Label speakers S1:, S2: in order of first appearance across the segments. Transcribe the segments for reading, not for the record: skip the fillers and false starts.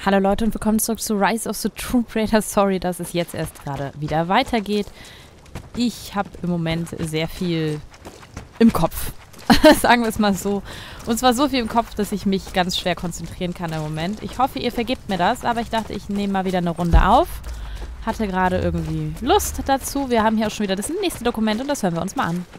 S1: Hallo Leute und willkommen zurück zu Rise of the Tomb Raider. Sorry, dass es jetzt erst gerade wieder weitergeht. Ich habe im Moment sehr viel im Kopf. Sagen wir es mal so. Und zwar so viel im Kopf, dass ich mich ganz schwer konzentrieren kann im Moment. Ich hoffe, ihr vergebt mir das, aber ich dachte, ich nehme mal wieder eine Runde auf. Hatte gerade irgendwie Lust dazu. Wir haben hier auch schon wieder das nächste Dokument und das hören wir uns mal an.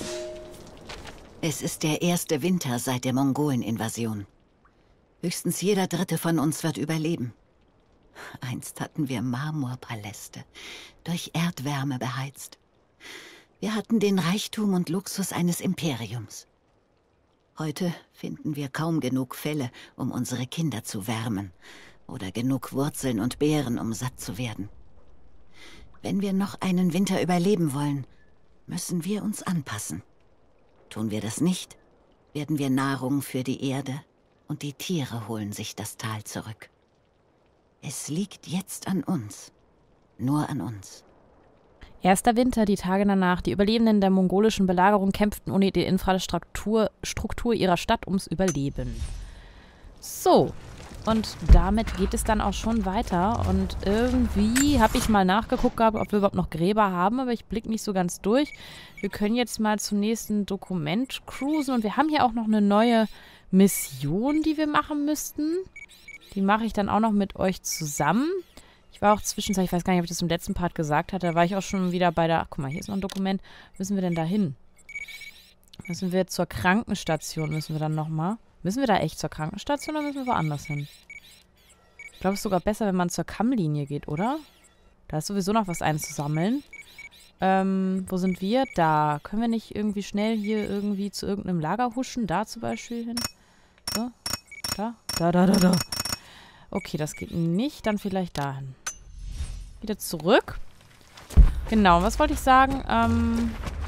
S2: Es ist der erste Winter seit der Mongolen-Invasion. Höchstens jeder Dritte von uns wird überleben. Einst hatten wir Marmorpaläste, durch Erdwärme beheizt. Wir hatten den Reichtum und Luxus eines Imperiums. Heute finden wir kaum genug Felle, um unsere Kinder zu wärmen, oder genug Wurzeln und Beeren, um satt zu werden. Wenn wir noch einen Winter überleben wollen, müssen wir uns anpassen. Tun wir das nicht, werden wir Nahrung für die Erde und die Tiere holen sich das Tal zurück. Es liegt jetzt an uns. Nur an uns.
S1: Erster Winter, die Tage danach. Die Überlebenden der mongolischen Belagerung kämpften ohne die Infrastruktur ihrer Stadt ums Überleben. So, und damit geht es dann auch schon weiter. Und irgendwie habe ich mal nachgeguckt gehabt, ob wir überhaupt noch Gräber haben, aber ich blicke nicht so ganz durch. Wir können jetzt mal zum nächsten Dokument cruisen und wir haben hier auch noch eine neue Mission, die wir machen müssten. Die mache ich dann auch noch mit euch zusammen. Ich war auch zwischenzeitlich, ich weiß gar nicht, ob ich das im letzten Part gesagt hatte, da war ich auch schon wieder bei der... Ach, guck mal, hier ist noch ein Dokument. Müssen wir denn da hin? Müssen wir zur Krankenstation, müssen wir dann nochmal... Müssen wir da echt zur Krankenstation oder müssen wir woanders hin? Ich glaube, es ist sogar besser, wenn man zur Kammlinie geht, oder? Da ist sowieso noch was einzusammeln. Wo sind wir? Da. Können wir nicht irgendwie schnell hier irgendwie zu irgendeinem Lager huschen? Da zum Beispiel hin? So. Da. Da. Okay, das geht nicht. Dann vielleicht dahin. Wieder zurück. Genau, was wollte ich sagen?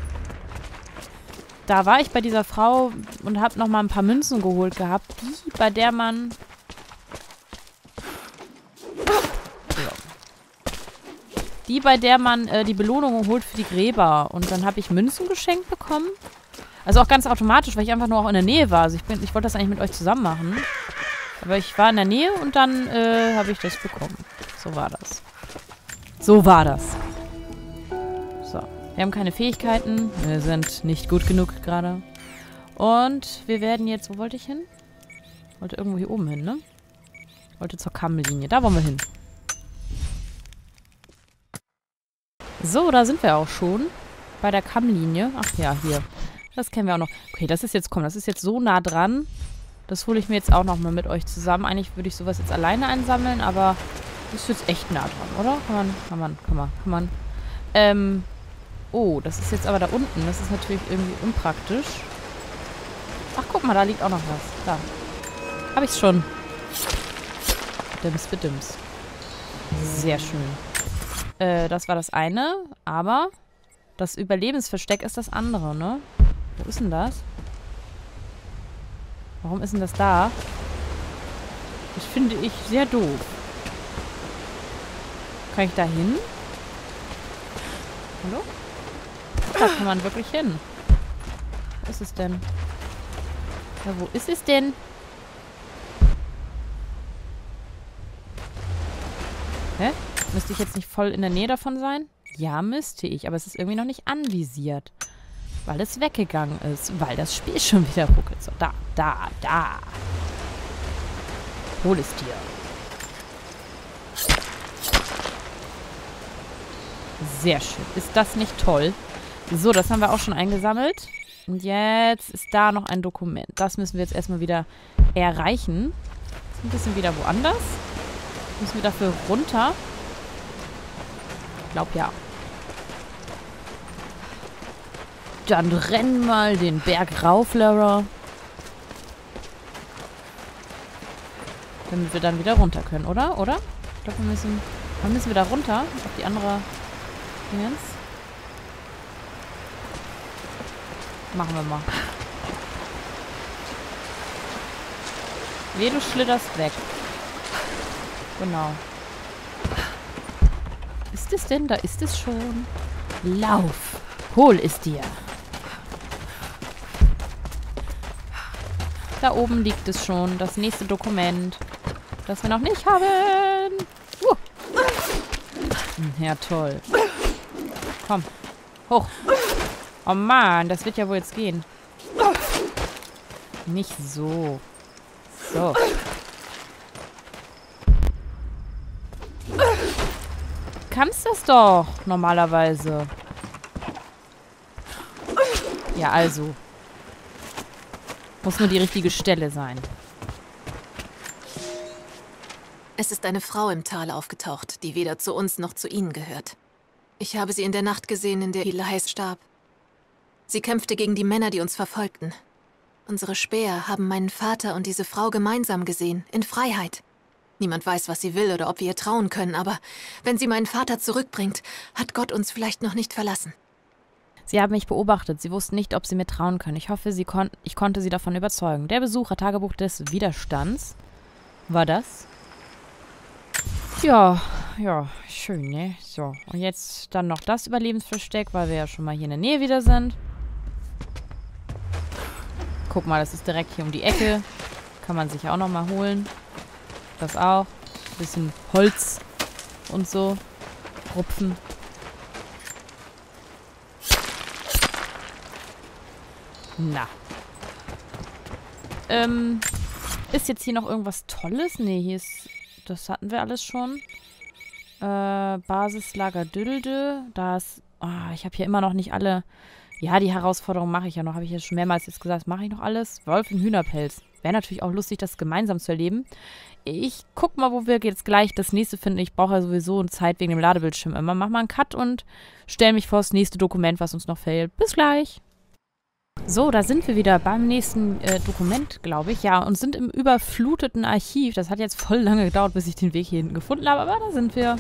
S1: Da war ich bei dieser Frau und habe nochmal ein paar Münzen geholt gehabt. Bei der man... Die, bei der man die Belohnung holt für die Gräber. Und dann habe ich Münzen geschenkt bekommen. Also auch ganz automatisch, weil ich einfach nur auch in der Nähe war. Also ich wollte das eigentlich mit euch zusammen machen. Aber ich war in der Nähe und dann habe ich das bekommen. So war das. So war das. So. Wir haben keine Fähigkeiten. Wir sind nicht gut genug gerade. Und wir werden jetzt... Wo wollte ich hin? Wollte irgendwo hier oben hin, ne? Wollte zur Kammlinie. Da wollen wir hin. So, da sind wir auch schon. Bei der Kammlinie. Ach ja, hier. Das kennen wir auch noch. Okay, das ist jetzt... Komm, das ist jetzt so nah dran. Das hole ich mir jetzt auch nochmal mit euch zusammen. Eigentlich würde ich sowas jetzt alleine einsammeln, aber das ist jetzt echt nah dran, oder? Kann man. Oh, das ist jetzt aber da unten. Das ist natürlich irgendwie unpraktisch. Ach, guck mal, da liegt auch noch was. Da. Hab ich's schon. Bedims. Sehr schön. Das war das eine, aber das Überlebensversteck ist das andere, ne? Wo ist denn das? Warum ist denn das da? Das finde ich sehr doof. Kann ich da hin? Hallo? Da kann man wirklich hin. Wo ist es denn? Ja, wo ist es denn? Hä? Müsste ich jetzt nicht voll in der Nähe davon sein? Ja, müsste ich. Aber es ist irgendwie noch nicht anvisiert. Weil es weggegangen ist. Weil das Spiel schon wieder ruckelt. So, da. Hol es dir. Sehr schön. Ist das nicht toll? So, das haben wir auch schon eingesammelt. Und jetzt ist da noch ein Dokument. Das müssen wir jetzt erstmal wieder erreichen. Ist ein bisschen wieder woanders. Müssen wir dafür runter? Ich glaube, ja. Dann rennen mal den Berg rauf, Lara. Damit wir dann wieder runter können, oder? Ich glaube, wir müssen wieder runter. Auf die andere Dingens. Machen wir mal. Weh, du schlitterst weg. Genau. Ist es denn? Da ist es schon. Lauf. Hol es dir. Da oben liegt es schon. Das nächste Dokument. das wir noch nicht haben. Ja, toll. Komm, hoch. Oh Mann, das wird ja wohl jetzt gehen. Nicht so. So. Kannst das doch, normalerweise. Ja, also. Muss nur die richtige Stelle sein.
S3: Es ist eine Frau im Tal aufgetaucht, die weder zu uns noch zu ihnen gehört. Ich habe sie in der Nacht gesehen, in der Elias starb. Sie kämpfte gegen die Männer, die uns verfolgten. Unsere Späher haben meinen Vater und diese Frau gemeinsam gesehen, in Freiheit. Niemand weiß, was sie will oder ob wir ihr trauen können, aber wenn sie meinen Vater zurückbringt, hat Gott uns vielleicht noch nicht verlassen.
S1: Sie haben mich beobachtet. Sie wussten nicht, ob sie mir trauen können. Ich hoffe, ich konnte sie davon überzeugen. Der Besucher, Tagebuch des Widerstands. War das? Ja, schön, ne? So, und jetzt dann noch das Überlebensversteck, weil wir ja schon mal hier in der Nähe wieder sind. Guck mal, das ist direkt hier um die Ecke. Kann man sich auch noch mal holen. Das auch. Bisschen Holz und so. Rupfen. Na. Ist jetzt hier noch irgendwas Tolles? Nee, hier ist... Das hatten wir alles schon. Basislager Dülde. Da ist... Oh, ich habe hier immer noch nicht alle... Ja, die Herausforderung mache ich ja noch. Habe ich ja schon mehrmals jetzt gesagt. Mache ich noch alles? Wolf im Hühnerpelz. Wäre natürlich auch lustig, das gemeinsam zu erleben. Ich guck mal, wo wir jetzt gleich das nächste finden. Ich brauche ja sowieso eine Zeit wegen dem Ladebildschirm immer. Mach mal einen Cut und stell mich vor das nächste Dokument, was uns noch fehlt. Bis gleich. So, da sind wir wieder beim nächsten Dokument, glaube ich. Ja, und sind im überfluteten Archiv. Das hat jetzt voll lange gedauert, bis ich den Weg hier hinten gefunden habe, aber da sind wir.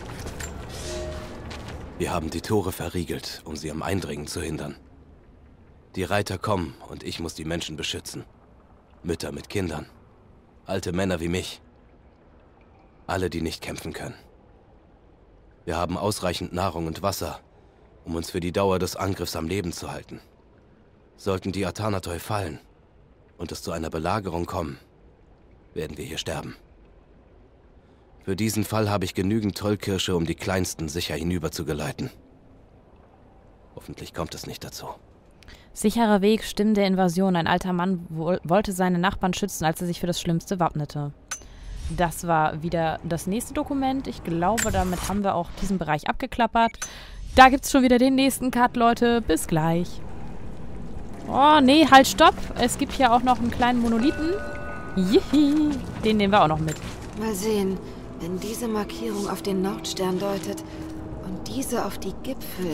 S4: Wir haben die Tore verriegelt, um sie am Eindringen zu hindern. Die Reiter kommen und ich muss die Menschen beschützen. Mütter mit Kindern. Alte Männer wie mich. Alle, die nicht kämpfen können. Wir haben ausreichend Nahrung und Wasser, um uns für die Dauer des Angriffs am Leben zu halten. Sollten die Atanatoi fallen und es zu einer Belagerung kommen, werden wir hier sterben. Für diesen Fall habe ich genügend Tollkirsche, um die Kleinsten sicher hinüber zu geleiten. Hoffentlich kommt es nicht dazu.
S1: Sicherer Weg, Stimmen der Invasion. Ein alter Mann wollte seine Nachbarn schützen, als er sich für das Schlimmste wappnete. Das war wieder das nächste Dokument. Ich glaube, damit haben wir auch diesen Bereich abgeklappert. Da gibt es schon wieder den nächsten Cut, Leute. Bis gleich. Oh, nee, halt, stopp. Es gibt hier auch noch einen kleinen Monolithen. Jihi. Den nehmen wir auch noch mit.
S5: Mal sehen, wenn diese Markierung auf den Nordstern deutet und diese auf die Gipfel,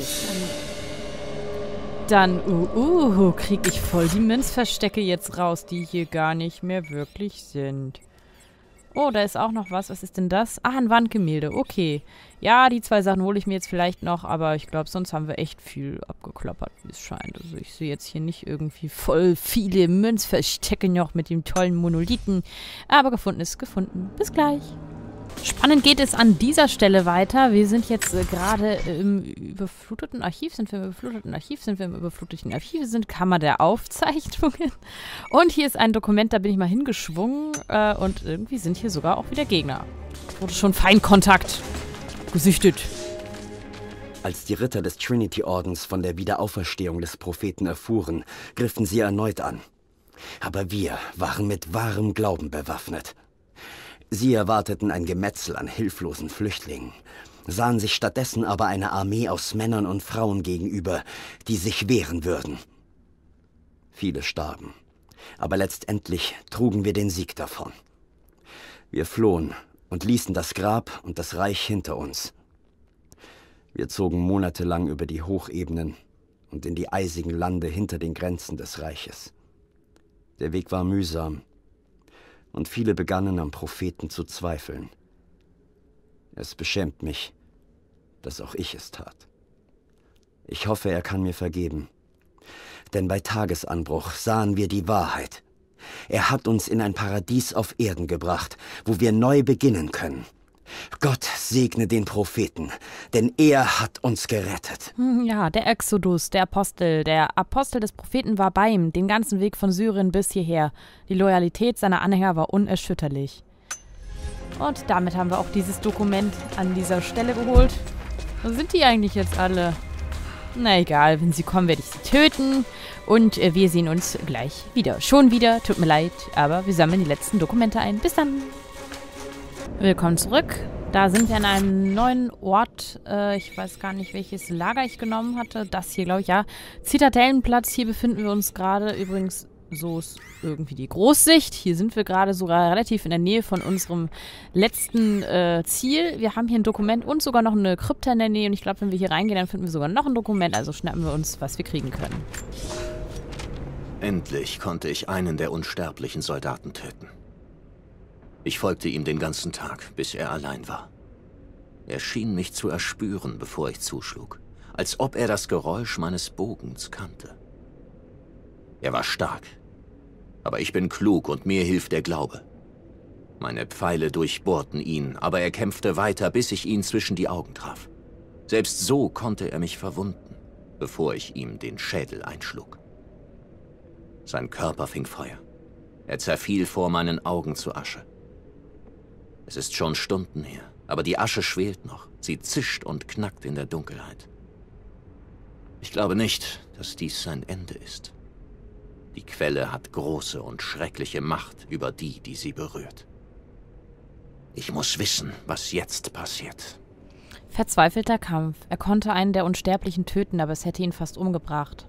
S1: dann, krieg ich voll die Münzverstecke jetzt raus, die hier gar nicht mehr wirklich sind. Oh, da ist auch noch was. Was ist denn das? Ah, ein Wandgemälde. Okay. Ja, die zwei Sachen hole ich mir jetzt vielleicht noch, aber ich glaube, sonst haben wir echt viel abgeklappert, wie es scheint. Also ich sehe jetzt hier nicht irgendwie voll viele Münzverstecke noch mit dem tollen Monolithen. Aber gefunden ist gefunden. Bis gleich. Spannend geht es an dieser Stelle weiter. Wir sind jetzt gerade im überfluteten Archiv. Sind wir im überfluteten Archiv? Sind wir im überfluteten Archiv? Sind Kammer der Aufzeichnungen. Und hier ist ein Dokument, da bin ich mal hingeschwungen. Und irgendwie sind hier sogar auch wieder Gegner. Wurde schon Feindkontakt gesichtet.
S6: Als die Ritter des Trinity-Ordens von der Wiederauferstehung des Propheten erfuhren, griffen sie erneut an. Aber wir waren mit wahrem Glauben bewaffnet. Sie erwarteten ein Gemetzel an hilflosen Flüchtlingen, sahen sich stattdessen aber eine Armee aus Männern und Frauen gegenüber, die sich wehren würden. Viele starben, aber letztendlich trugen wir den Sieg davon. Wir flohen und ließen das Grab und das Reich hinter uns. Wir zogen monatelang über die Hochebenen und in die eisigen Lande hinter den Grenzen des Reiches. Der Weg war mühsam, und viele begannen am Propheten zu zweifeln. Es beschämt mich, dass auch ich es tat. Ich hoffe, er kann mir vergeben. Denn bei Tagesanbruch sahen wir die Wahrheit. Er hat uns in ein Paradies auf Erden gebracht, wo wir neu beginnen können. Gott segne den Propheten, denn er hat uns gerettet.
S1: Ja, der Exodus, der Apostel des Propheten war bei ihm, den ganzen Weg von Syrien bis hierher. Die Loyalität seiner Anhänger war unerschütterlich. Und damit haben wir auch dieses Dokument an dieser Stelle geholt. Wo sind die eigentlich jetzt alle? Na egal, wenn sie kommen, werde ich sie töten. Und wir sehen uns gleich wieder. Schon wieder, tut mir leid, aber wir sammeln die letzten Dokumente ein. Bis dann. Willkommen zurück. Da sind wir an einem neuen Ort. Ich weiß gar nicht, welches Lager ich genommen hatte. Das hier, glaube ich, ja. Zitadellenplatz, hier befinden wir uns gerade. Übrigens, so ist irgendwie die Großsicht. Hier sind wir gerade sogar relativ in der Nähe von unserem letzten Ziel. Wir haben hier ein Dokument und sogar noch eine Krypta in der Nähe. Und ich glaube, wenn wir hier reingehen, dann finden wir sogar noch ein Dokument. Also schnappen wir uns, was wir kriegen können.
S7: Endlich konnte ich einen der unsterblichen Soldaten töten. Ich folgte ihm den ganzen Tag, bis er allein war. Er schien mich zu erspüren, bevor ich zuschlug, als ob er das Geräusch meines Bogens kannte. Er war stark, aber ich bin klug und mir hilft der Glaube. Meine Pfeile durchbohrten ihn, aber er kämpfte weiter, bis ich ihn zwischen die Augen traf. Selbst so konnte er mich verwunden, bevor ich ihm den Schädel einschlug. Sein Körper fing Feuer. Er zerfiel vor meinen Augen zu Asche. Es ist schon Stunden her, aber die Asche schwelt noch. Sie zischt und knackt in der Dunkelheit. Ich glaube nicht, dass dies sein Ende ist. Die Quelle hat große und schreckliche Macht über die, die sie berührt. Ich muss wissen, was jetzt passiert.
S1: Verzweifelter Kampf. Er konnte einen der Unsterblichen töten, aber es hätte ihn fast umgebracht.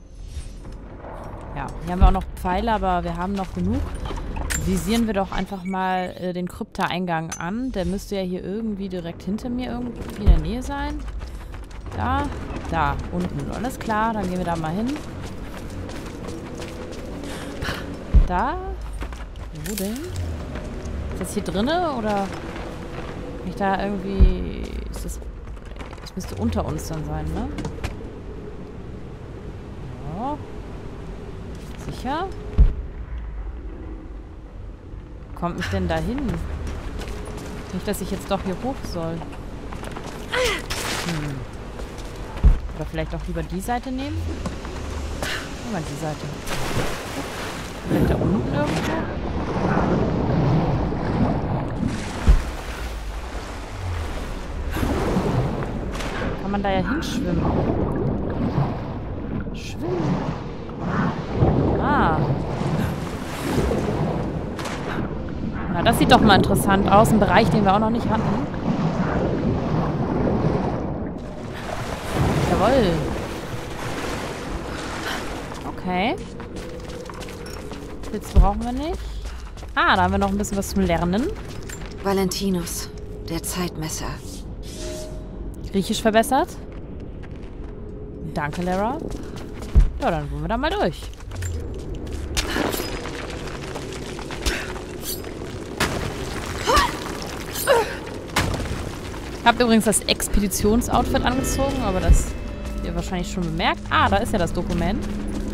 S1: Ja, hier haben wir auch noch Pfeile, aber wir haben noch genug. Visieren wir doch einfach mal den Krypta-Eingang an. Der müsste ja hier irgendwie direkt hinter mir irgendwie in der Nähe sein. Da, unten. Alles klar, dann gehen wir da mal hin. Da? Wo denn? Ist das hier drinne oder nicht da irgendwie... Das müsste unter uns dann sein, ne? Ja. Sicher? Kommt mich denn da hin? Nicht, dass ich jetzt doch hier hoch soll. Oder vielleicht auch lieber die Seite nehmen? Mal die Seite. Vielleicht da unten irgendwo? Kann man da ja hinschwimmen? Schwimmen. Ah. Na, das sieht doch mal interessant aus. Ein Bereich, den wir auch noch nicht hatten. Jawohl. Okay. Pilz brauchen wir nicht. Ah, da haben wir noch ein bisschen was zum Lernen.
S5: Valentinus, der Zeitmesser.
S1: Griechisch verbessert. Danke, Lara. Ja, dann wollen wir da mal durch. Habt übrigens das Expeditionsoutfit angezogen, aber das habt ihr wahrscheinlich schon bemerkt. Ah, da ist ja das Dokument.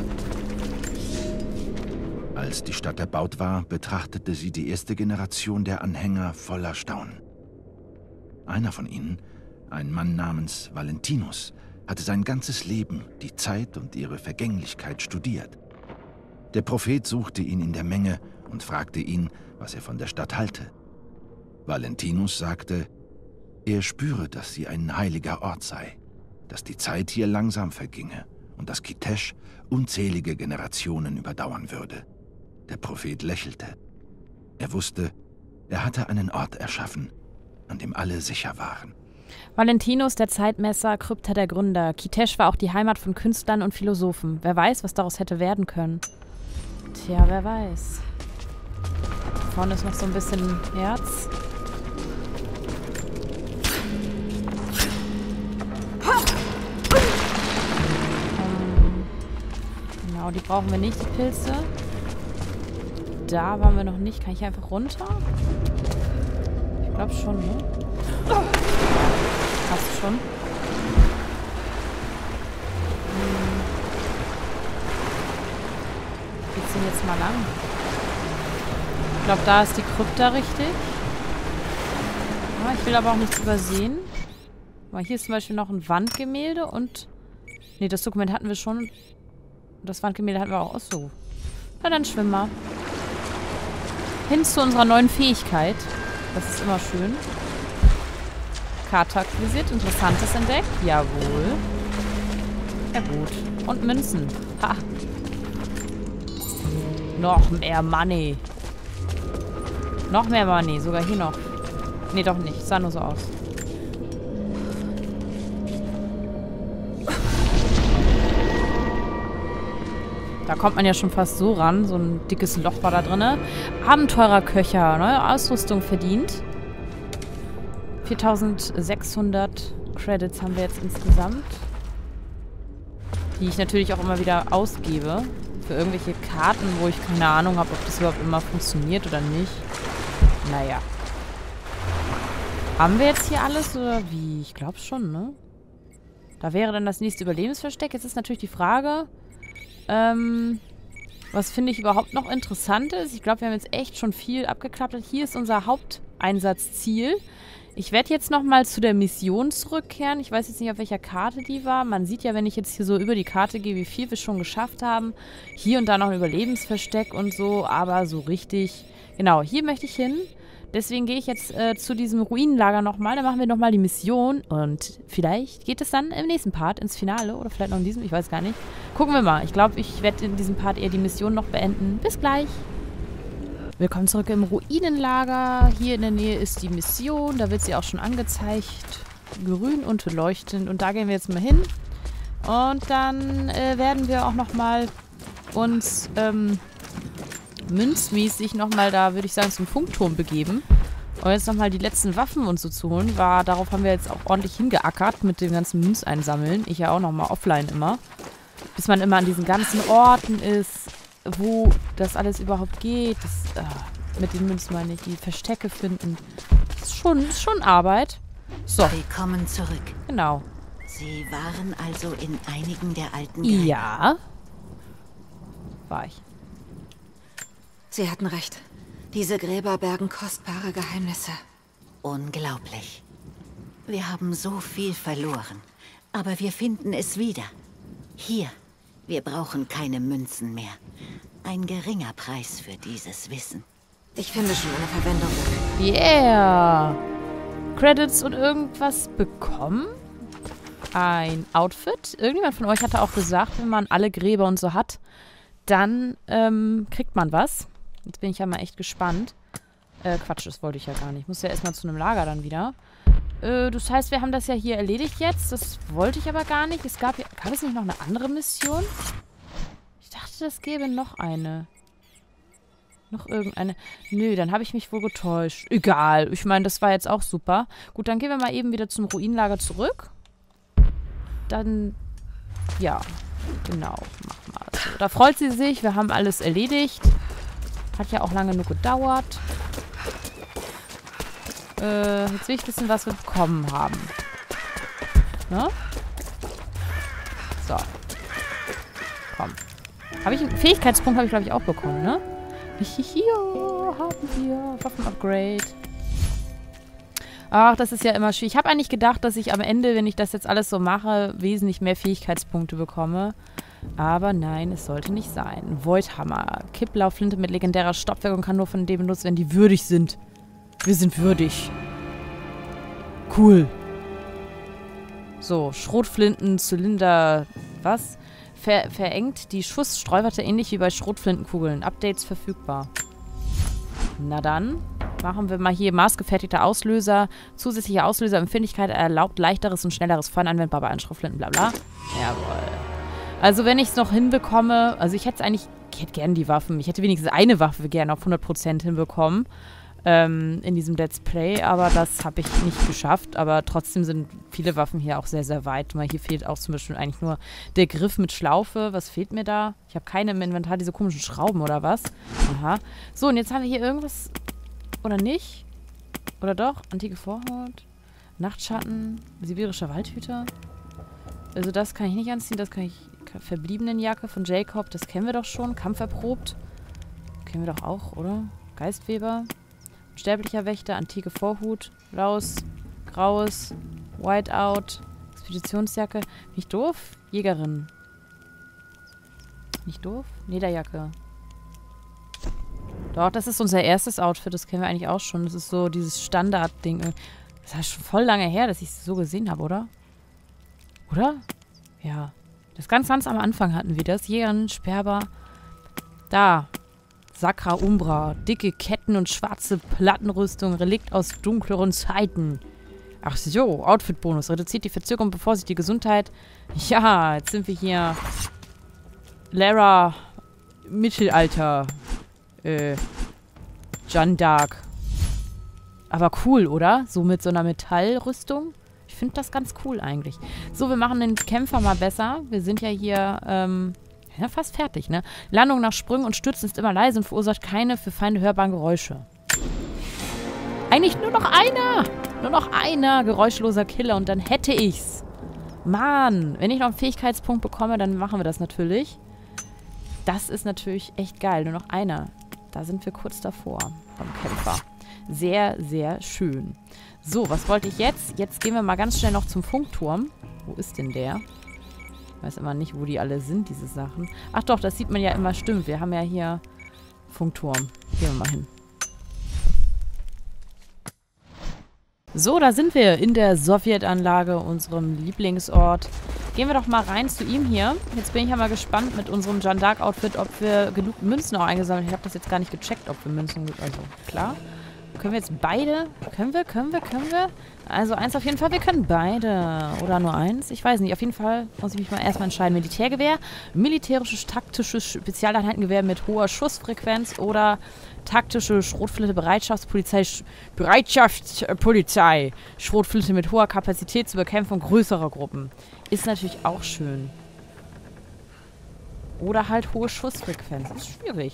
S8: Als die Stadt erbaut war, betrachtete sie die erste Generation der Anhänger voller Staunen. Einer von ihnen, ein Mann namens Valentinus, hatte sein ganzes Leben die Zeit und ihre Vergänglichkeit studiert. Der Prophet suchte ihn in der Menge und fragte ihn, was er von der Stadt halte. Valentinus sagte, er spüre, dass sie ein heiliger Ort sei, dass die Zeit hier langsam verginge und dass Kitesh unzählige Generationen überdauern würde. Der Prophet lächelte. Er wusste, er hatte einen Ort erschaffen, an dem alle sicher waren.
S1: Valentinus, der Zeitmesser, Krypta der Gründer. Kitesh war auch die Heimat von Künstlern und Philosophen. Wer weiß, was daraus hätte werden können. Tja, wer weiß. Vorne ist noch so ein bisschen Herz. Genau, die brauchen wir nicht, die Pilze. Da waren wir noch nicht. Kann ich hier einfach runter? Ich glaube schon, ne? Passt schon. Geht's denn jetzt mal lang? Ich glaube, da ist die Krypta richtig. Ja, ich will aber auch nichts übersehen. Aber hier ist zum Beispiel noch ein Wandgemälde und... Ne, das Dokument hatten wir schon. Das Wandgemälde hatten wir auch. Achso. Na, dann schwimmen wir. Hin zu unserer neuen Fähigkeit. Das ist immer schön. Karte aktualisiert. Interessantes entdeckt. Jawohl. Ja gut. Und Münzen. Ha. Noch mehr Money. Noch mehr Money. Sogar hier noch. Nee, doch nicht. Sah nur so aus. Da kommt man ja schon fast so ran. So ein dickes Loch war da drin. Abenteurerköcher. Neue Ausrüstung verdient. 4600 Credits haben wir jetzt insgesamt. Die ich natürlich auch immer wieder ausgebe. Für irgendwelche Karten, wo ich keine Ahnung habe, ob das überhaupt immer funktioniert oder nicht. Naja. Haben wir jetzt hier alles oder wie? Ich glaube schon, ne? Da wäre dann das nächste Überlebensversteck. Jetzt ist natürlich die Frage, was finde ich überhaupt noch interessant ist. Ich glaube, wir haben jetzt echt schon viel abgeklappert. Hier ist unser Haupteinsatzziel. Ich werde jetzt nochmal zu der Mission zurückkehren. Ich weiß jetzt nicht, auf welcher Karte die war. Man sieht ja, wenn ich jetzt hier so über die Karte gehe, wie viel wir schon geschafft haben. Hier und da noch ein Überlebensversteck und so, aber so richtig... Genau, hier möchte ich hin. Deswegen gehe ich jetzt zu diesem Ruinenlager nochmal. Dann machen wir nochmal die Mission. Und vielleicht geht es dann im nächsten Part ins Finale. Oder vielleicht noch in diesem, ich weiß gar nicht. Gucken wir mal. Ich glaube, ich werde in diesem Part eher die Mission noch beenden. Bis gleich. Willkommen zurück im Ruinenlager. Hier in der Nähe ist die Mission. Da wird sie auch schon angezeigt. Grün und leuchtend. Und da gehen wir jetzt mal hin. Und dann werden wir auch nochmal uns münzmäßig nochmal da, würde ich sagen, zum Funkturm begeben. Und jetzt nochmal die letzten Waffen und so zu holen. Darauf haben wir jetzt auch ordentlich hingeackert mit dem ganzen Münzeinsammeln. Ich ja auch nochmal offline immer. Bis man immer an diesen ganzen Orten ist, wo das alles überhaupt geht. Mit den Münzen meine ich, die Verstecke finden. Das ist schon Arbeit. So.
S2: Willkommen zurück.
S1: Genau.
S2: Sie waren also in einigen der alten Gräber.
S1: Ja. War ich.
S5: Sie hatten recht. Diese Gräber bergen kostbare Geheimnisse.
S2: Unglaublich. Wir haben so viel verloren. Aber wir finden es wieder. Hier. Wir brauchen keine Münzen mehr. Ein geringer Preis für dieses Wissen.
S5: Ich finde schon eine Verwendung.
S1: Yeah. Credits und irgendwas bekommen? Ein Outfit? Irgendjemand von euch hatte auch gesagt, wenn man alle Gräber und so hat, dann kriegt man was. Jetzt bin ich ja mal echt gespannt. Quatsch, das wollte ich ja gar nicht. Ich muss ja erstmal zu einem Lager dann wieder. Das heißt, wir haben das ja hier erledigt jetzt. Das wollte ich aber gar nicht. Gab es nicht noch eine andere Mission? Ich dachte, das gäbe noch eine. Noch irgendeine. Nö, dann habe ich mich wohl getäuscht. Egal. Ich meine, das war jetzt auch super. Gut, dann gehen wir mal eben wieder zum Ruinenlager zurück. Dann, ja, genau. Mach mal so. Da freut sie sich. Wir haben alles erledigt. Hat ja auch lange genug gedauert. Jetzt will ich wissen, was wir bekommen haben. Ne? So. Komm. Habe ich einen Fähigkeitspunkt, habe ich glaube ich auch bekommen, ne? Hier haben wir Waffen-Upgrade. Ach, das ist ja immer schwierig. Ich habe eigentlich gedacht, dass ich am Ende, wenn ich das jetzt alles so mache, wesentlich mehr Fähigkeitspunkte bekomme. Aber nein, es sollte nicht sein. Voidhammer. Kipplauflinte mit legendärer Stoffwirkung kann nur von denen benutzt werden, die würdig sind. Wir sind würdig. Cool. So, Schrotflinten, Zylinder. Was? Verengt die Schussstreuwerte ähnlich wie bei Schrotflintenkugeln. Updates verfügbar. Na dann. Machen wir mal hier maßgefertigter Auslöser. Zusätzliche Auslöserempfindlichkeit erlaubt leichteres und schnelleres Feuern anwendbar bei Schrotflinten, bla bla. Jawohl. Also wenn ich es noch hinbekomme, also ich hätte gerne die Waffen. Ich hätte wenigstens eine Waffe gerne auf 100% hinbekommen in diesem Let's Play, aber das habe ich nicht geschafft. Aber trotzdem sind viele Waffen hier auch sehr, sehr weit. Mal hier fehlt auch zum Beispiel eigentlich nur der Griff mit Schlaufe. Was fehlt mir da? Ich habe keine im Inventar, diese komischen Schrauben oder was? Aha. So, und jetzt haben wir hier irgendwas, oder nicht? Oder doch? Antike Vorhaut, Nachtschatten, sibirischer Waldhüter. Also das kann ich nicht anziehen, das kann ich... Verbliebenenjacke von Jacob, das kennen wir doch schon. Kampferprobt. Kennen wir doch auch, oder? Geistweber. Sterblicher Wächter, antike Vorhut. Raus. Graues. Whiteout. Expeditionsjacke. Nicht doof? Jägerin. Nicht doof? Lederjacke. Doch, das ist unser erstes Outfit. Das kennen wir eigentlich auch schon. Das ist so dieses Standard-Ding. Das ist schon voll lange her, dass ich es so gesehen habe, oder? Oder? Ja. Das ganz am Anfang hatten wir das. Jägern, Sperber. Da. Sacra Umbra. Dicke Ketten und schwarze Plattenrüstung. Relikt aus dunkleren Zeiten. Ach so, Outfit-Bonus. Reduziert die Verzögerung, bevor sich die Gesundheit... Ja, jetzt sind wir hier... Lara... Mittelalter... Jeanne d'Arc. Aber cool, oder? So mit so einer Metallrüstung. Ich finde das ganz cool eigentlich. So, wir machen den Kämpfer mal besser. Wir sind ja hier, ja, fast fertig, ne? Landung nach Sprüngen und Stürzen ist immer leise und verursacht keine für Feinde hörbaren Geräusche. Eigentlich nur noch einer! Nur noch einer geräuschloser Killer und dann hätte ich's. Mann, wenn ich noch einen Fähigkeitspunkt bekomme, dann machen wir das natürlich. Das ist natürlich echt geil. Nur noch einer. Da sind wir kurz davor vom Kämpfer. Sehr, sehr schön. So, was wollte ich jetzt? Jetzt gehen wir mal ganz schnell noch zum Funkturm. Wo ist denn der? Ich weiß immer nicht, wo die alle sind, diese Sachen. Ach doch, das sieht man ja immer. Stimmt, wir haben ja hier Funkturm. Gehen wir mal hin. So, da sind wir in der Sowjetanlage, unserem Lieblingsort. Gehen wir doch mal rein zu ihm hier. Jetzt bin ich ja mal gespannt mit unserem Jeanne d'Arc-Outfit, ob wir genug Münzen auch eingesammelt haben. Ich habe das jetzt gar nicht gecheckt, ob wir Münzen... Also, klar. Können wir jetzt beide? Können wir? Also eins auf jeden Fall, wir können beide. Oder nur eins? Ich weiß nicht. Auf jeden Fall muss ich mich mal erstmal entscheiden. Militärgewehr, militärisches, taktisches Spezialeinheitengewehr mit hoher Schussfrequenz oder taktische Schrotflinte, Bereitschaftspolizei. Schrotflinte mit hoher Kapazität zur Bekämpfung größerer Gruppen. Ist natürlich auch schön. Oder halt hohe Schussfrequenz. Das ist schwierig.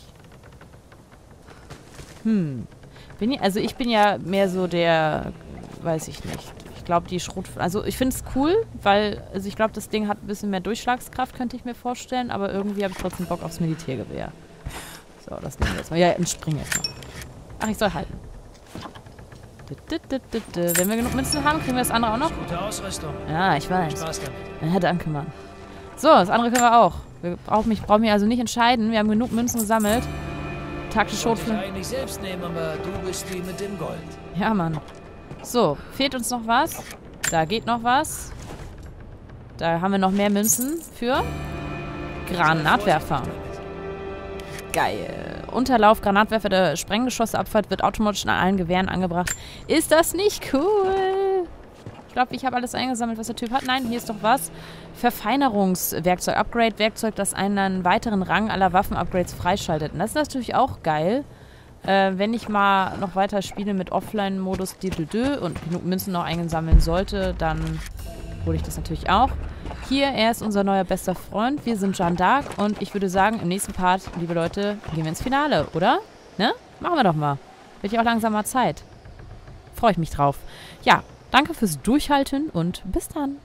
S1: Also ich bin ja mehr so der, weiß ich nicht. Ich glaube, die also ich finde es cool, weil, also ich glaube, das Ding hat ein bisschen mehr Durchschlagskraft, könnte ich mir vorstellen, aber irgendwie habe ich trotzdem Bock aufs Militärgewehr. So, das nehmen wir jetzt mal. Ja, springen jetzt mal. Ach, ich soll halten. Wenn wir genug Münzen haben, kriegen wir das andere auch noch.
S9: Gute Ausrüstung.
S1: Ja, ich weiß.
S9: Spaß damit.
S1: Ja, danke, Mann. So, das andere können wir auch. Wir brauchen mich also nicht entscheiden. Wir haben genug Münzen gesammelt. Taktische Schrotflinte.
S9: Ich eigentlich selbst nehmen, aber du bist die mit dem Gold.
S1: Ja, Mann. So, fehlt uns noch was? Da geht noch was. Da haben wir noch mehr Münzen für Granatwerfer. Geil. Unterlauf, Granatwerfer, der Sprenggeschosse abfällt, wird automatisch an allen Gewehren angebracht. Ist das nicht cool? Ich glaube, ich habe alles eingesammelt, was der Typ hat. Nein, hier ist doch was. Verfeinerungswerkzeug. Upgrade-Werkzeug, das einen weiteren Rang aller Waffen-Upgrades freischaltet. Und das ist natürlich auch geil. Wenn ich mal noch weiter spiele mit Offline-Modus und genug Münzen noch einsammeln sollte, dann hole ich das natürlich auch. Hier, er ist unser neuer bester Freund. Wir sind Jeanne d'Arc und ich würde sagen, im nächsten Part, liebe Leute, gehen wir ins Finale, oder? Ne? Machen wir doch mal. Wird ja auch langsam mal Zeit. Freue ich mich drauf. Ja, danke fürs Durchhalten und bis dann.